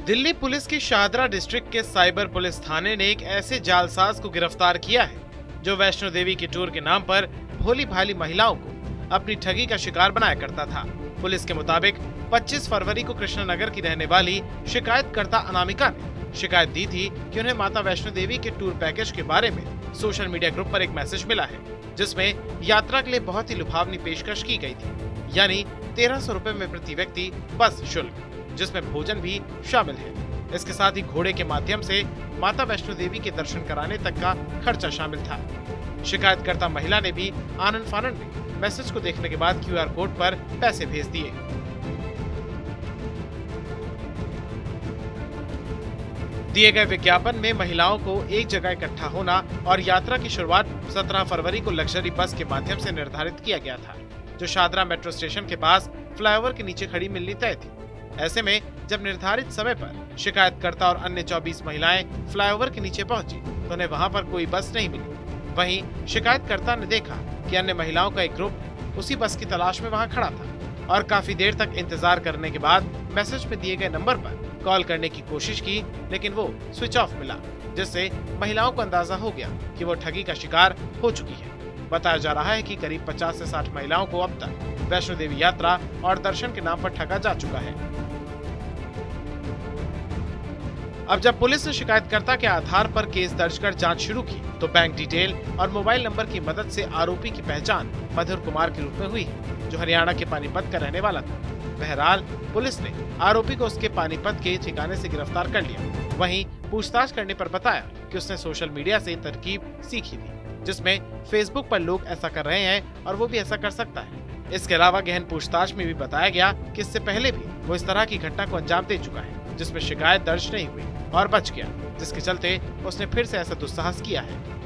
Delhi police की Shahdara district के cyber police थाने ने एक ऐसे जालसाज को गिरफ्तार किया है जो वैष्णो देवी के टूर के नाम पर भोली भाली महिलाओं को अपनी ठगी का शिकार बनाया करता था। पुलिस के मुताबिक 25 फरवरी को कृष्णनगर की रहने वाली शिकायतकर्ता अनामिका ने शिकायत दी थी कि उन्हें माता वैष्णो देवी के टूर पैकेज के बारे में सोशल मीडिया ग्रुप पर एक मैसेज मिला है, जिसमें यात्रा के लिए बहुत ही लुभावनी पेशकश की गई थी, यानी 1300 रुपए में प्रति व्यक्ति बस शुल्क, जिसमें भोजन भी शामिल है। इसके साथ ही घोड़े के माध्यम से माता वैष्णो देवी के दर्शन कराने तक का खर्चा शामिल था। शिकायतकर्ता महिला ने भी आनंद फानन में मैसेज को देखने के बाद क्यूआर कोड पर पैसे भेज दिए। दिए गए विज्ञापन में महिलाओं को एक जगह इकट्ठा होना और यात्रा की शुरुआत 17 फरवरी को लग्जरी बस के माध्यम से निर्धारित किया गया था, जो शाहदरा मेट्रो स्टेशन के पास फ्लाईओवर के नीचे खड़ी मिलनी तय थी। ऐसे में जब निर्धारित समय पर शिकायतकर्ता और अन्य 24 महिलाएं फ्लाईओवर के नीचे पहुंची तो उन्हें वहां पर कोई बस नहीं मिली। वहीं शिकायतकर्ता ने देखा कि अन्य महिलाओं का एक ग्रुप उसी बस की तलाश में वहां खड़ा था और काफी देर तक इंतजार करने के बाद मैसेज में दिए गए नंबर पर कॉल करने की कोशिश की, लेकिन वो स्विच ऑफ मिला, जिससे महिलाओं को अंदाजा हो गया कि वो ठगी का शिकार हो चुकी है। बताया जा रहा है कि करीब 50 से 60 महिलाओं को अब तक वैष्णो देवी यात्रा और दर्शन के नाम पर ठगा जा चुका है। अब जब पुलिस ने शिकायतकर्ता के आधार पर केस दर्ज कर जांच शुरू की तो बैंक डिटेल और मोबाइल नंबर की मदद से आरोपी की पहचान मधुर कुमार के रूप में हुई है, जो हरियाणा के पानीपत का रहने वाला था। बहरहाल पुलिस ने आरोपी को उसके पानीपत के ठिकाने से गिरफ्तार कर लिया। वहीं पूछताछ करने पर बताया कि उसने सोशल मीडिया से तरकीब सीखी थी, जिसमें फेसबुक पर लोग ऐसा कर रहे हैं और वो भी ऐसा कर सकता है। इसके अलावा गहन पूछताछ में भी बताया गया कि इससे पहले भी वो इस तरह की घटना को अंजाम दे चुका है, जिसमें शिकायत दर्ज नहीं हुई और बच गया, जिसके चलते उसने फिर से ऐसा दुस्साहस किया है।